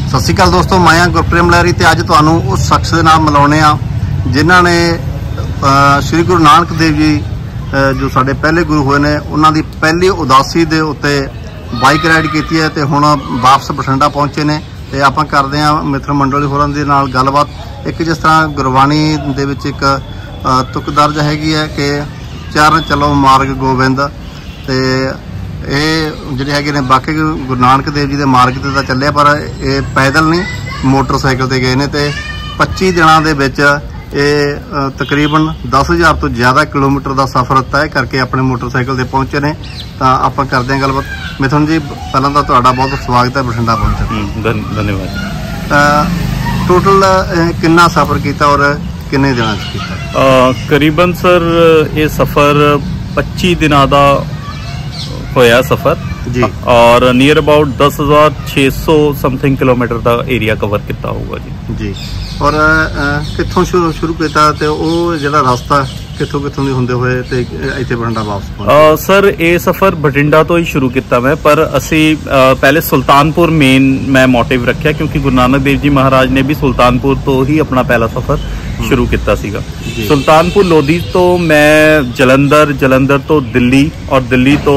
सत श्री अकाल दोस्तों, मैं हाँ गुरप्रेम लहरी ते अज तुहानूं उस शख्स दे नाल मिलाउने आ जिन्हां ने श्री गुरु नानक देव जी जो साडे पहले गुरु होए ने उन्हां दी पहली उदासी दे उत्ते बाइक राइड कीती है ते हुण वापस बठिंडा पहुंचे ने ते आपां करदे आ मित्र मंडली होरां दे नाल गलबात। एक जिस तरह गुरबाणी दे विच एक तुक दर्ज हैगी है कि चरण चलो मार्ग गोबिंद ते ये जिहड़े हैगे ने बाकी गुरु नानक देव जी के मार्ग ते तां चले पर ये पैदल नहीं मोटरसाइकिल ते गए ने ते 25 दिनां दे विच ये तकरीबन 10,000 तो ज़्यादा किलोमीटर का सफ़र तय करके अपने मोटरसाइकिल से पहुंचे ने। तो आप करते हैं गलबात। मिथुन जी पहला तो तुहाडा बहुत स्वागत है बठिंडा पहुंचने। धन्यवाद। टोटल कितना सफ़र किया और किन्ने दिनों किया? करीबन सर ये सफ़र 25 दिनों का होया सफ़र जी और near about 10,600 something kilometre area cover कवर किया होगा जी। और कितों शुरू किया ते वो जिहड़ा रास्ता कितों कितों दी हुंदे होए ते इत्थे बठिंडा वापस पहुंचे? सर ये सफ़र बठिंडा तो ही शुरू किया मैं, पर असी पहले सुल्तानपुर मेन मैं मोटिव रखा क्योंकि गुरु नानक देव जी महाराज ने भी सुल्तानपुर तो ही अपना पहला सफ़र शुरू किया सीगा। सुल्तानपुर लोधी तो मैं जलंधर तो दिल्ली और दिल्ली तो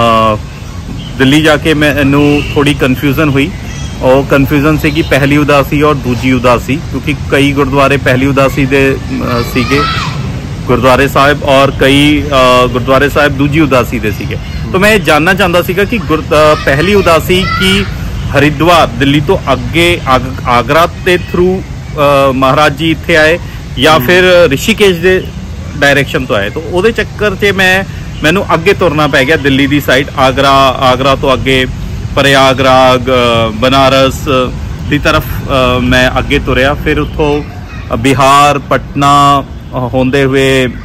दिल्ली जाके मैनू थोड़ी कन्फ्यूजन हुई और कन्फ्यूजन से कि पहली उदासी और दूजी उदासी, क्योंकि कई गुरुद्वारे पहली उदासी दे सीगे गुरुद्वारे साहिब और कई गुरुद्वारे साहिब दूजी उदासी दे सीगे। तो मैं जानना चाहता सीगा कि पहली उदासी की हरिद्वार दिल्ली तो अगे आगरा के थ्रू महाराज जी इत्थे आए या फिर ऋषिकेश दे डायरेक्शन तो आए। तो उहदे चक्कर च मैनू अगे तुरना पै गया दिल्ली दी साइड। आगरा तो अगे प्रयागराज बनारस की तरफ मैं अगे तुरया, फिर उतों बिहार पटना होंदे हुए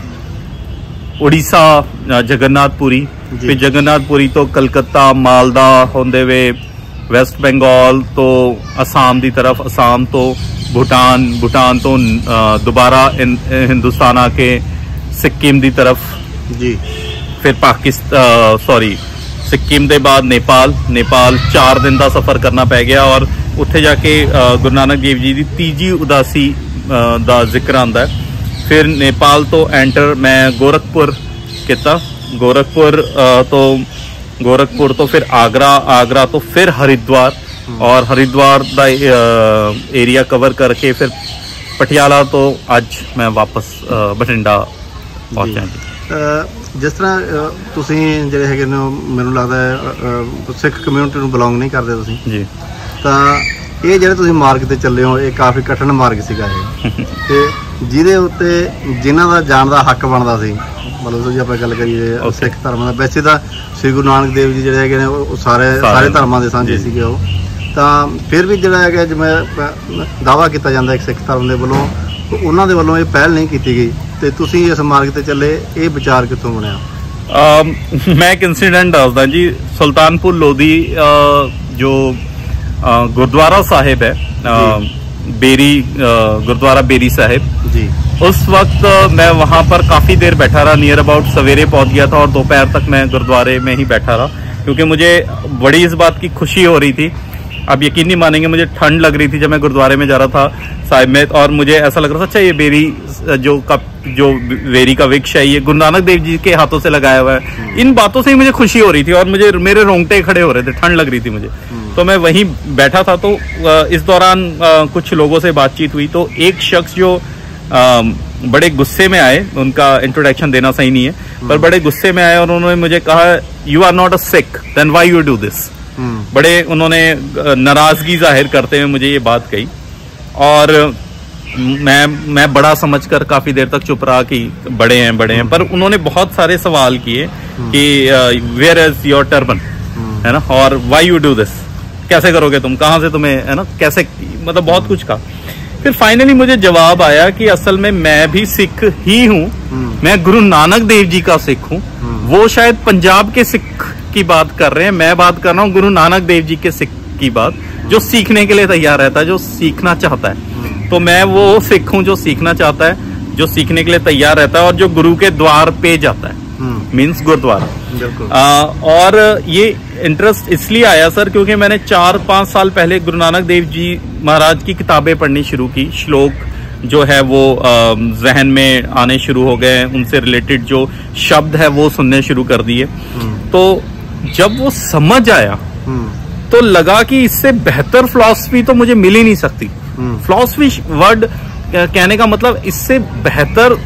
उड़ीसा जगन्नाथपुरी, फिर जगन्नाथपुरी तो कलकत्ता मालदा होंदे हुए वेस्ट बंगाल तो असम की तरफ, असम तो भूटान तो दोबारा हिंदुस्तान आके सिक्किम की तरफ जी, फिर पाकिस्तान सिक्किम के बाद नेपाल 4 दिन का सफ़र करना पै गया और उत्थे जाके गुरु नानक देव जी की तीजी उदासी का जिक्र आता है। फिर नेपाल तो एंटर मैं गोरखपुर किया, गोरखपुर तो फिर आगरा तो फिर हरिद्वार और हरिद्वार का एरिया कवर करके फिर पटियाला तो अज मैं वापस बठिंडा पहुंचा जी। जिस तरह तुसीं जिहड़े हैगे ने मैनूं लगदा है सिख कम्यूनिटी नूं बिलोंग नहीं करदे तुसीं जी, तां ये जिहड़े तुसीं मार्ग ते चले हो ये काफ़ी कठिन मार्ग सीगा ते जिहदे उत्ते जिन्हां दा जाण दा हक बनदा सी, मतलब जे आपां गल करिए सिख धर्म दा, वैसे तां श्री गुरु नानक देव जी जिहड़े हैगे ने वो सारे धर्मां दे सांझे सीगे हो, तां फिर भी जिहड़ा हैगा जिवें दावा किया जाता है सिख धर्म दे वल्लों तो उन्हां दे वल्लों ये पहल नहीं की गई ते तुसीं इस मार्ग ते चले, ये विचार कित्थों बनिया? मैं एक इंसीडेंट दसदा जी। सुल्तानपुर लोधी जो गुरुद्वारा साहिब है बेरी गुरुद्वारा बेरी साहिब जी, उस वक्त मैं वहां पर काफ़ी देर बैठा रहा, नियर अबाउट सवेरे पहुंच गया था और दोपहर तक मैं गुरुद्वारे में ही बैठा रहा क्योंकि मुझे बड़ी इस बात की खुशी हो रही थी। अब यकीन नहीं मानेंगे, मुझे ठंड लग रही थी जब मैं गुरुद्वारे में जा रहा था साहिब में और मुझे ऐसा लग रहा था अच्छा ये बेरी जो बेरी का वृक्ष है ये गुरु नानक देव जी के हाथों से लगाया हुआ है। इन बातों से ही मुझे खुशी हो रही थी और मेरे रोंगटे खड़े हो रहे थे, ठंड लग रही थी मुझे। तो मैं वहीं बैठा था तो इस दौरान कुछ लोगों से बातचीत हुई तो एक शख्स जो बड़े गुस्से में आए, उनका इंट्रोडक्शन देना सही नहीं है, पर बड़े गुस्से में आए और उन्होंने मुझे कहा you are not a Sikh then why you do this. बड़े उन्होंने नाराजगी जाहिर करते हुए मुझे ये बात कही और मैं बड़ा समझकर काफी देर तक चुप रहा कि बड़े हैं, पर उन्होंने बहुत सारे सवाल किए कि वेयर इज योर टर्बन, है ना, और व्हाई यू डू दिस, कैसे करोगे तुम, कहाँ से तुम्हें, है ना, कैसे, मतलब बहुत कुछ कहा। फिर फाइनली मुझे जवाब आया कि असल में मैं भी सिख ही हूँ, मैं गुरु नानक देव जी का सिख हूँ, वो शायद पंजाब के सिख की बात कर रहे हैं, मैं बात कर रहा हूँ गुरु नानक देव जी के सिख की बात, जो सीखने के लिए तैयार रहता है, जो सीखना चाहता है। तो मैं वो सिख हूँ जो सीखना चाहता है, जो सीखने के लिए तैयार रहता है और जो गुरु के द्वार पे जाता है, मीन्स गुरुद्वारा। और ये इंटरेस्ट इसलिए आया सर क्योंकि मैंने 4-5 साल पहले गुरु नानक देव जी महाराज की किताबें पढ़नी शुरू की। श्लोक जो है वो जहन में आने शुरू हो गए, उनसे रिलेटेड जो शब्द है वो सुनने शुरू कर दिए। तो जब वो समझ आया तो लगा कि इससे बेहतर फिलॉसफी तो मुझे मिल ही नहीं सकती। फिलॉसफी वर्ड कहने का मतलब इससे बेहतर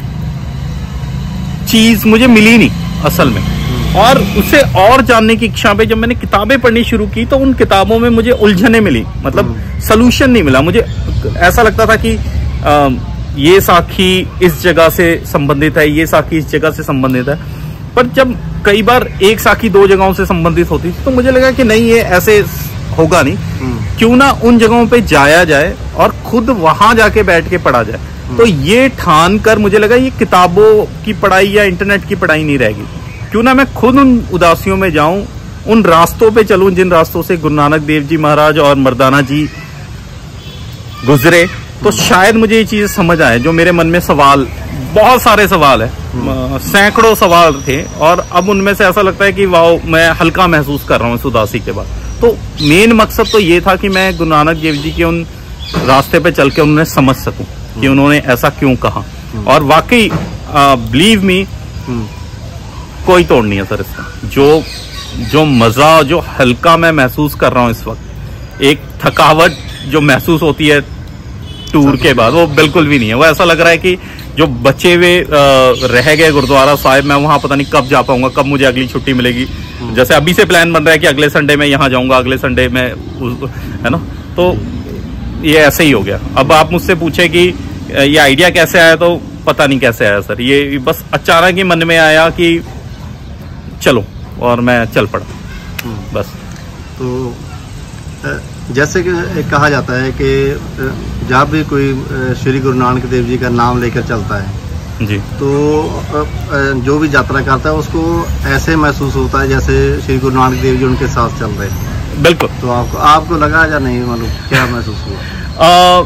चीज मुझे मिली नहीं असल में। और उसे और जानने की इच्छा पे जब मैंने किताबें पढ़नी शुरू की तो उन किताबों में मुझे उलझने मिली, मतलब सलूशन नहीं मिला। मुझे ऐसा लगता था कि ये साखी इस जगह से संबंधित है, ये साखी इस जगह से संबंधित है। पर जब कई बार एक साखी 2 जगहों से संबंधित होती तो मुझे लगा कि नहीं, ये ऐसे होगा नहीं, क्यों ना उन जगहों पे जाया जाए और खुद वहां जाके बैठ के पढ़ा जाए। तो ये ठान कर मुझे लगा ये किताबों की पढ़ाई या इंटरनेट की पढ़ाई नहीं रहेगी, क्यों ना मैं खुद उन उदासियों में जाऊं, उन रास्तों पे चलूं जिन रास्तों से गुरु नानक देव जी महाराज और मर्दाना जी गुजरे। तो शायद मुझे ये चीज समझ आए जो मेरे मन में सवाल, बहुत सारे सवाल है, सैकड़ों सवाल थे, और अब उनमें से ऐसा लगता है कि वाह, मैं हल्का महसूस कर रहा हूँ इस उदासी के बाद। तो मेन मकसद तो ये था कि मैं गुरु नानक देव जी के उन रास्ते पे चल के उन्हें समझ सकूं कि उन्होंने ऐसा क्यों कहा। और वाकई बिलीव मी, कोई तोड़ नहीं है सर इसका। जो मजा, जो हल्का मैं महसूस कर रहा हूँ इस वक्त, एक थकावट जो महसूस होती है टूर के बाद, वो बिल्कुल भी नहीं है। वो ऐसा लग रहा है कि जो बचे हुए रह गए गुरुद्वारा साहिब, मैं वहां पता नहीं कब जा पाऊंगा, कब मुझे अगली छुट्टी मिलेगी। जैसे अभी से प्लान बन रहा है कि अगले संडे में यहाँ जाऊंगा, अगले संडे में, है ना। तो ये ऐसे ही हो गया। अब आप मुझसे पूछे कि ये आइडिया कैसे आया, तो पता नहीं कैसे आया सर, ये बस अचानक ही मन में आया कि चलो, और मैं चल पड़ा बस। तो जैसे कि कहा जाता है कि जब भी कोई श्री गुरु नानक देव जी का नाम लेकर चलता है जी, तो जो भी यात्रा करता है उसको ऐसे महसूस होता है जैसे श्री गुरु नानक देव जी उनके साथ चल रहे हैं। बिल्कुल। तो आपको लगा या नहीं, मालूम क्या महसूस हुआ?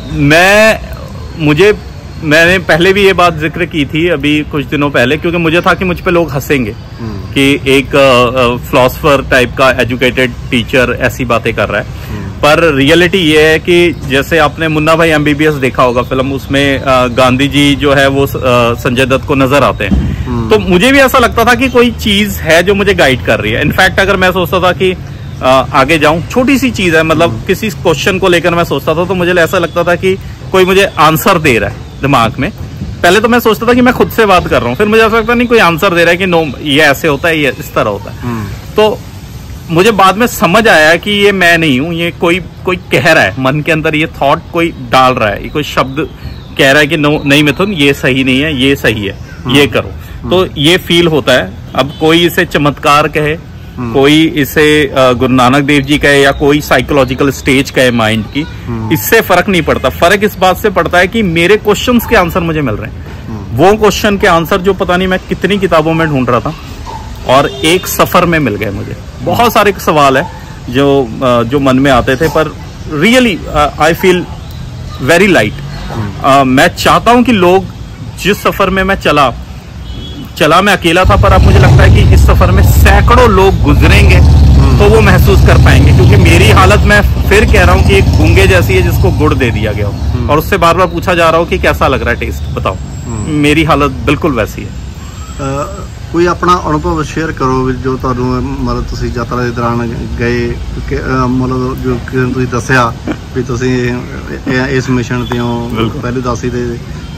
मैंने पहले भी ये बात जिक्र की थी अभी कुछ दिनों पहले, क्योंकि मुझे था कि मुझ पे लोग हंसेंगे कि एक फिलोसोफर टाइप का एजुकेटेड टीचर ऐसी बातें कर रहा है। पर रियलिटी ये है कि जैसे आपने मुन्ना भाई MBBS देखा होगा फिल्म, उसमें गांधी जी जो है वो संजय दत्त को नजर आते हैं। तो मुझे भी ऐसा लगता था कि कोई चीज है जो मुझे गाइड कर रही है। इनफैक्ट अगर मैं सोचता था कि आगे जाऊं, छोटी सी चीज है, मतलब किसी क्वेश्चन को लेकर मैं सोचता था तो मुझे ऐसा लगता था कि कोई मुझे आंसर दे रहा है दिमाग में। पहले तो मैं सोचता था कि मैं खुद से बात कर रहा हूँ, फिर मुझे ऐसा लगता नहीं, कोई आंसर दे रहा है कि नो, ये ऐसे होता है, ये इस तरह होता है। तो मुझे बाद में समझ आया कि ये मैं नहीं हूँ, ये कोई कह रहा है मन के अंदर, ये थॉट कोई डाल रहा है, ये कोई शब्द कह रहा है कि नो, नहीं मिथुन, ये सही नहीं है, ये सही है, ये करो। तो ये फील होता है। अब कोई इसे चमत्कार कहे, कोई इसे गुरु नानक देव जी कहे, या कोई साइकोलॉजिकल स्टेज कहे माइंड की, इससे फर्क नहीं पड़ता। फर्क इस बात से पड़ता है कि मेरे क्वेश्चंस के आंसर मुझे मिल रहे हैं, वो क्वेश्चन के आंसर जो पता नहीं मैं कितनी किताबों में ढूंढ रहा था, और एक सफर में मिल गए मुझे। बहुत सारे सवाल है जो मन में आते थे, पर really I feel very light. मैं चाहता हूं कि लोग, जिस सफर में मैं चला मैं अकेला था, पर अब मुझे लगता है कि इस सफर में सैकड़ों लोग गुजरेंगे तो वो महसूस कर पाएंगे। क्योंकि मेरी हालत, मैं फिर कह रहा हूँ कि एक गूंगे जैसी है जिसको गुड़ दे दिया गया हो, और उससे बार बार पूछा जा रहा हो कि कैसा लग रहा है टेस्ट, बताओ। मेरी हालत बिल्कुल वैसी है। कोई अपना अनुभव शेयर करो जो ਤੁਹਾਨੂੰ ਮਤਲਬ ਤੁਸੀਂ ਯਾਤਰਾ ਦੇ ਦੌਰਾਨ ਗਏ, ਮਤਲਬ ਜੋ ਤੁਸੀਂ ਦੱਸਿਆ ਵੀ ਤੁਸੀਂ ਇਸ ਮਿਸ਼ਨ ਤੇ ਹੋ ਪਹਿਲੀ ਉਦਾਸੀ ਦੇ,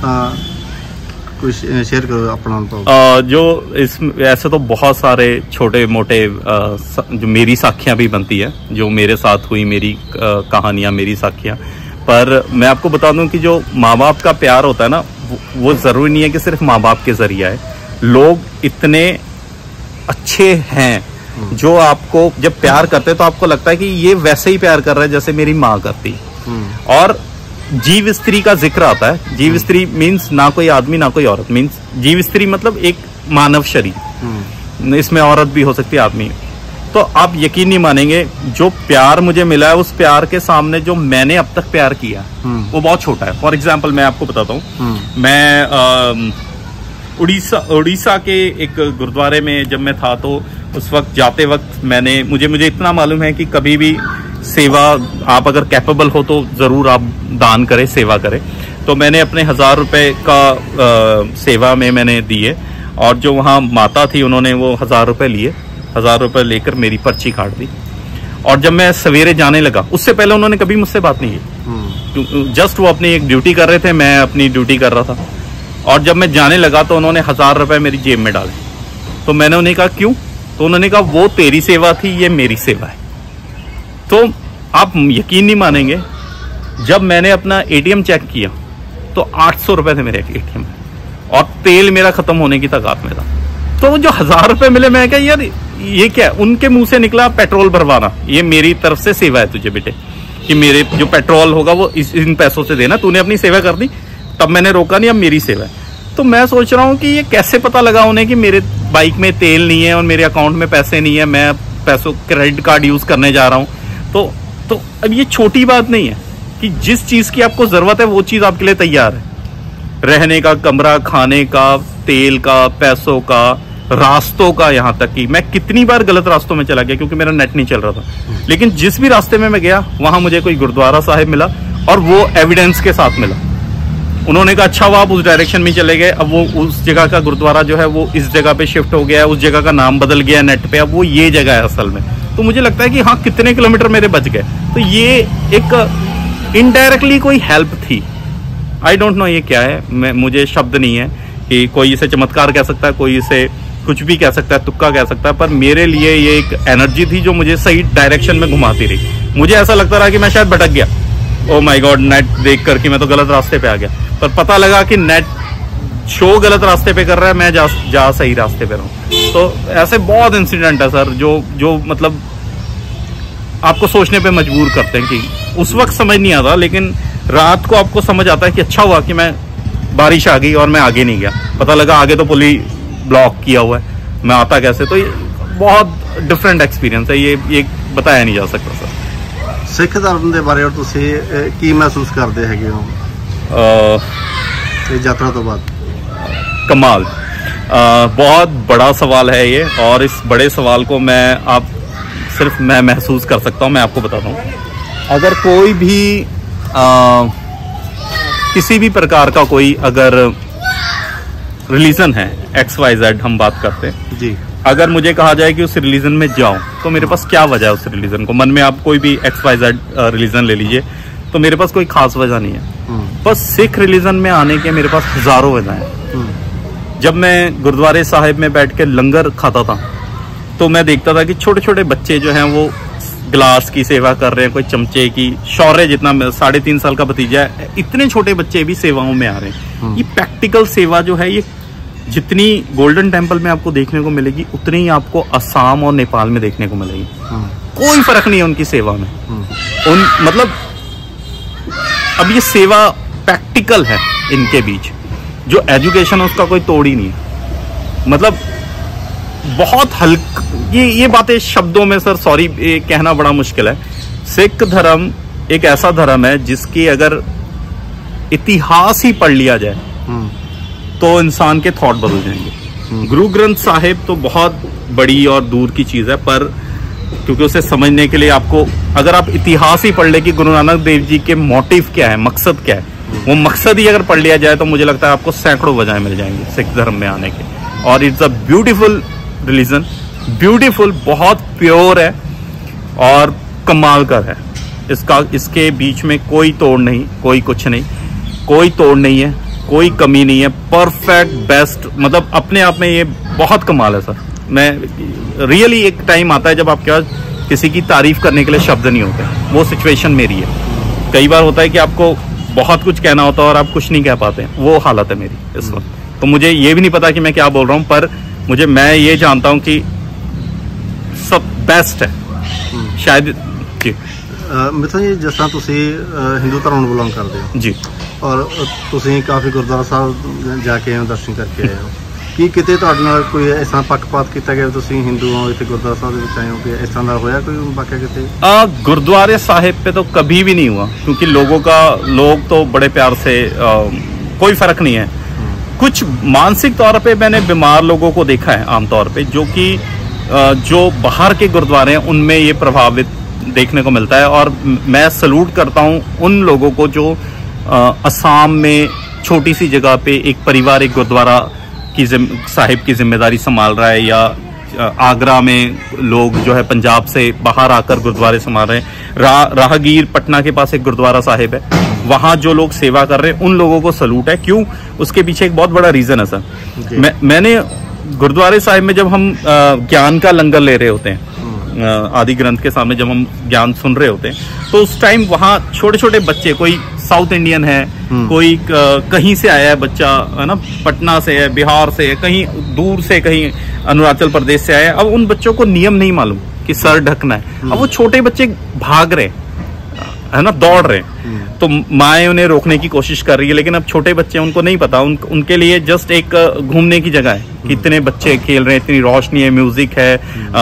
कुछ शेयर करो अपना अनुभव। जो इस ऐसे तो बहुत सारे छोटे मोटे जो मेरी साखियां भी बनती है, जो मेरे साथ हुई, मेरी कहानियां, मेरी साखियां। पर मैं आपको बता दूं कि जो माँ बाप का प्यार होता है ना, वो जरूरी नहीं है कि सिर्फ माँ बाप के जरिए है। लोग इतने अच्छे हैं जो आपको जब प्यार करते हैं तो आपको लगता है कि ये वैसे ही प्यार कर रहा है जैसे मेरी माँ करती। और जीव स्त्री का जिक्र आता है। जीव स्त्री मीन्स ना कोई आदमी ना कोई औरत, मीन्स जीव स्त्री मतलब एक मानव शरीर, इसमें औरत भी हो सकती है, आदमी। तो आप यकीन नहीं मानेंगे, जो प्यार मुझे मिला है उस प्यार के सामने जो मैंने अब तक प्यार किया वो बहुत छोटा है। फॉर एग्जाम्पल मैं आपको बताता हूँ, मैं उड़ीसा के एक गुरुद्वारे में जब मैं था तो उस वक्त जाते वक्त मुझे इतना मालूम है कि कभी भी सेवा आप अगर कैपेबल हो तो ज़रूर आप दान करें, सेवा करें। तो मैंने अपने 1000 रुपये का सेवा में मैंने दिए, और जो वहाँ माता थी उन्होंने वो 1000 रुपये लिए, 1000 रुपये लेकर मेरी पर्ची काट दी। और जब मैं सवेरे जाने लगा, उससे पहले उन्होंने कभी मुझसे बात नहीं की, जस्ट वो अपनी एक ड्यूटी कर रहे थे, मैं अपनी ड्यूटी कर रहा था। और जब मैं जाने लगा तो उन्होंने 1000 रुपये मेरी जेब में डाले। तो मैंने उन्हें कहा क्यों? तो उन्होंने कहा वो तेरी सेवा थी, ये मेरी सेवा है। तो आप यकीन नहीं मानेंगे, जब मैंने अपना एटीएम चेक किया तो 800 रुपये थे मेरे एटीएम में, और तेल मेरा खत्म होने की ताकत में था। तो जो 1000 रुपये मिले, मैं क्या यार ये क्या? उनके मुंह से निकला पेट्रोल भरवाना, ये मेरी तरफ से सेवा है तुझे बेटे, कि मेरे जो पेट्रोल होगा वो इन पैसों से देना, तूने अपनी सेवा कर दी, तब मैंने रोका नहीं, अब मेरी सेवा है। तो मैं सोच रहा हूँ कि ये कैसे पता लगा उन्हें कि मेरे बाइक में तेल नहीं है और मेरे अकाउंट में पैसे नहीं है, मैं पैसों क्रेडिट कार्ड यूज करने जा रहा हूँ। तो अब ये छोटी बात नहीं है कि जिस चीज की आपको जरूरत है वो चीज आपके लिए तैयार है, रहने का कमरा, खाने का, तेल का, पैसों का, रास्तों का, यहाँ तक कि मैं कितनी बार गलत रास्तों में चला गया क्योंकि मेरा नेट नहीं चल रहा था। लेकिन जिस भी रास्ते में मैं गया वहां मुझे कोई गुरुद्वारा साहिब मिला, और वो एविडेंस के साथ मिला। उन्होंने कहा अच्छा वो आप उस डायरेक्शन में चले गए, अब वो उस जगह का गुरुद्वारा जो है वो इस जगह पे शिफ्ट हो गया है, उस जगह का नाम बदल गया नेट पे, अब वो ये जगह है असल में। तो मुझे लगता है कि हाँ, कितने किलोमीटर मेरे बच गए। तो ये एक इनडायरेक्टली कोई हेल्प थी। आई डोंट नो ये क्या है, मुझे शब्द नहीं है कि कोई इसे चमत्कार कह सकता है, कोई इसे कुछ भी कह सकता है, तुक्का कह सकता है, पर मेरे लिए ये एक एनर्जी थी जो मुझे सही डायरेक्शन में घुमाती रही। मुझे ऐसा लगता रहा कि मैं शायद भटक गया, ओ माय गॉड, नेट देख कर कि मैं तो गलत रास्ते पे आ गया, पर पता लगा कि नेट शो गलत रास्ते पे कर रहा है, मैं जा सही रास्ते पे रहूं। तो ऐसे बहुत इंसिडेंट है सर जो मतलब आपको सोचने पे मजबूर करते हैं कि उस वक्त समझ नहीं आता, लेकिन रात को आपको समझ आता है कि अच्छा हुआ कि मैं बारिश आ गई और मैं आगे नहीं गया, पता लगा आगे तो पुल ही ब्लॉक किया हुआ है, मैं आता कैसे। तो ये बहुत डिफरेंट एक्सपीरियंस है, ये बताया नहीं जा सकता सर। सिख धर्म के बारे तुसी की महसूस करते हैगे हो यात्रा तो बाद? कमाल, बहुत बड़ा सवाल है ये, और इस बड़े सवाल को सिर्फ मैं महसूस कर सकता हूँ। मैं आपको बताता हूँ, अगर कोई भी किसी भी प्रकार का कोई अगर रिलीजन है, XYZ हम बात करते हैं जी, अगर मुझे कहा जाए कि उस रिलीजन में जाओ, तो मेरे पास क्या वजह है उस रिलीजन को? मन में आप कोई भी XYZ रिलीजन ले लीजिए, तो मेरे पास कोई खास वजह नहीं है। बस सिख रिलीजन में आने के मेरे पास हजारों वजह हैं। जब मैं गुरुद्वारे साहिब में बैठ के लंगर खाता था तो मैं देखता था कि छोटे छोटे बच्चे जो हैं वो गिलास की सेवा कर रहे हैं, कोई चमचे की। शौर्य जितना 3.5 साल का भतीजा है, इतने छोटे बच्चे भी सेवाओं में आ रहे हैं। ये प्रैक्टिकल सेवा जो है, ये जितनी गोल्डन टेम्पल में आपको देखने को मिलेगी उतनी ही आपको असम और नेपाल में देखने को मिलेगी। कोई फर्क नहीं है उनकी सेवा में। मतलब अब ये सेवा प्रैक्टिकल है इनके बीच, जो एजुकेशन है उसका कोई तोड़ ही नहीं है। मतलब बहुत हल्क ये बातें शब्दों में सर सॉरी ये कहना बड़ा मुश्किल है। सिख धर्म एक ऐसा धर्म है जिसकी अगर इतिहास ही पढ़ लिया जाए तो इंसान के थॉट बदल जाएंगे। गुरु ग्रंथ साहिब तो बहुत बड़ी और दूर की चीज है, पर क्योंकि उसे समझने के लिए आपको अगर आप इतिहास ही पढ़ ले कि गुरु नानक देव जी के मोटिव क्या है, मकसद क्या है, वो मकसद ही अगर पढ़ लिया जाए तो मुझे लगता है आपको सैकड़ों वजह मिल जाएंगे सिख धर्म में आने के। और it's a beautiful religion, beautiful, बहुत प्योर है और कमाल का है। इसके बीच में कोई तोड़ नहीं, कोई कुछ नहीं, कोई तोड़ नहीं है, कोई कमी नहीं है, परफेक्ट बेस्ट। मतलब अपने आप में ये बहुत कमाल है सर। मैं रियली एक टाइम आता है जब आपके पास किसी की तारीफ करने के लिए शब्द नहीं होते, वो सिचुएशन मेरी है। कई बार होता है कि आपको बहुत कुछ कहना होता है और आप कुछ नहीं कह पाते, वो हालत है मेरी इस वक्त। तो मुझे ये भी नहीं पता कि मैं क्या बोल रहा हूँ, पर मैं ये जानता हूँ कि सब बेस्ट है शायद जी। मिथुन जी, जिस तरह तुसी हिंदू धर्म ਨੂੰ बिलोंग करते हो जी, और तुसी काफ़ी गुरुद्वारा साहब जाके आए हो, दर्शन करके आए हो, कि किते ਤੁਹਾਡੇ ਨਾਲ कोई इस तरह पक्षपात किया गया? तुसी हिंदू हो, इतने गुरुद्वारा साहब के आए हो, कि इस तरह होया कोई वाकया किते? गुरुद्वारे साहिब पे तो कभी भी नहीं हुआ, क्योंकि लोग तो बड़े प्यार से कोई फर्क नहीं है। कुछ मानसिक तौर पे मैंने बीमार लोगों को देखा है आमतौर पे, जो कि जो बाहर के गुरुद्वारे हैं उनमें ये प्रभावित देखने को मिलता है। और मैं सलूट करता हूँ उन लोगों को जो असम में छोटी सी जगह पे एक पारिवारिक गुरुद्वारा की साहिब की जिम्मेदारी संभाल रहा है, या आगरा में लोग जो है पंजाब से बाहर आकर गुरुद्वारे संभाल रहे हैं। राहगीर पटना के पास एक गुरुद्वारा साहिब है, वहाँ जो लोग सेवा कर रहे हैं उन लोगों को सलूट है। क्यों? उसके पीछे एक बहुत बड़ा रीजन है सर। मैंने गुरुद्वारे साहिब में जब हम ज्ञान का लंगर ले रहे होते हैं, आदि ग्रंथ के सामने जब हम ज्ञान सुन रहे होते हैं, तो उस टाइम वहाँ छोटे छोटे बच्चे, कोई साउथ इंडियन है, कोई कहीं से आया है बच्चा, है ना, पटना से है, बिहार से है, कहीं दूर से, कहीं अरुणाचल प्रदेश से आया है। अब उन बच्चों को नियम नहीं मालूम कि सर ढकना है। अब वो छोटे बच्चे भाग रहे, है ना, दौड़ रहे, तो माएँ उन्हें रोकने की कोशिश कर रही है, लेकिन अब छोटे बच्चे, उनको नहीं पता, उनके लिए जस्ट एक घूमने की जगह है कि इतने बच्चे खेल रहे हैं, इतनी रोशनी है, म्यूजिक है,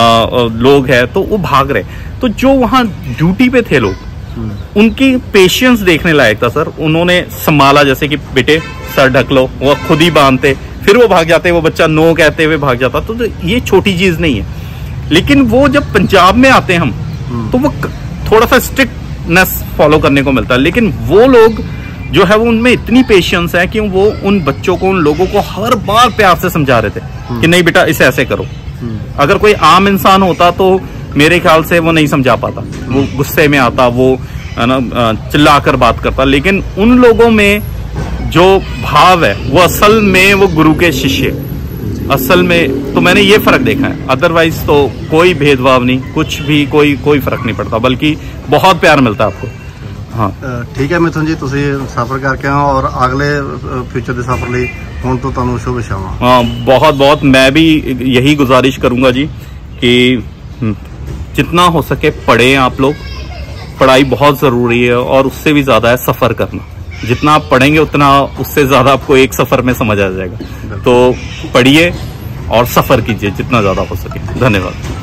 लोग है, तो वो भाग रहे। तो जो वहाँ ड्यूटी पे थे लोग, उनकी पेशेंस देखने लायक था सर। उन्होंने संभाला, जैसे कि बेटे सर ढक लो, वो खुद ही बांधते, फिर वो भाग जाते, वो बच्चा नो कहते हुए भाग जाता। तो ये छोटी चीज नहीं है। लेकिन वो जब पंजाब में आते हैं हम, तो वो थोड़ा सा स्ट्रिक्टनेस फॉलो करने को मिलता है। लेकिन वो लोग जो है वो, उनमें इतनी पेशेंस है कि वो उन बच्चों को, उन लोगों को हर बार प्यार से समझा रहे थे कि नहीं बेटा इसे ऐसे करो। अगर कोई आम इंसान होता तो मेरे ख्याल से वो नहीं समझा पाता, वो गुस्से में आता, वो है ना चिल्लाकर बात करता। लेकिन उन लोगों में जो भाव है वो असल में वो गुरु के शिष्य, असल में तो मैंने ये फर्क देखा है। अदरवाइज तो कोई भेदभाव नहीं, कुछ भी कोई फर्क नहीं पड़ता, बल्कि बहुत प्यार मिलता है आपको। हाँ ठीक है मिथुन जी, ਤੁਸੀਂ सफर करके आओ और अगले फ्यूचर के सफर ਲਈ ਹੁਣ ਤੋਂ ਤੁਹਾਨੂੰ शुभ शाम। हाँ, बहुत बहुत मैं भी यही गुजारिश करूंगा जी कि जितना हो सके पढ़ें आप लोग। पढ़ाई बहुत ज़रूरी है, और उससे भी ज़्यादा है सफ़र करना। जितना आप पढ़ेंगे उतना उससे ज़्यादा आपको एक सफ़र में समझ आ जाएगा। तो पढ़िए और सफ़र कीजिए जितना ज़्यादा हो सके। धन्यवाद।